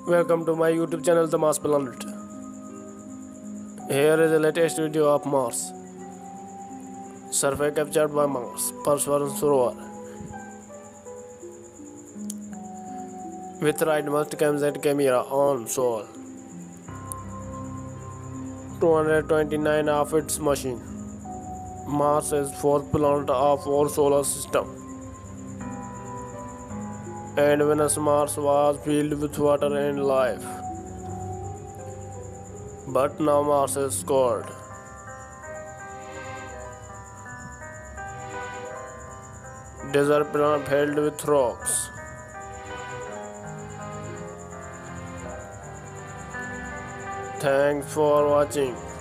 Welcome to my YouTube channel, The Mars Planet. Here is the latest video of Mars. Survey captured by Mars Perseverance Rover. With right must comes that camera on Sol. 229 of its machine. Mars is fourth planet of our solar system. And Venus Mars was filled with water and life. But now Mars is cold. Desert planet filled with rocks. Thanks for watching.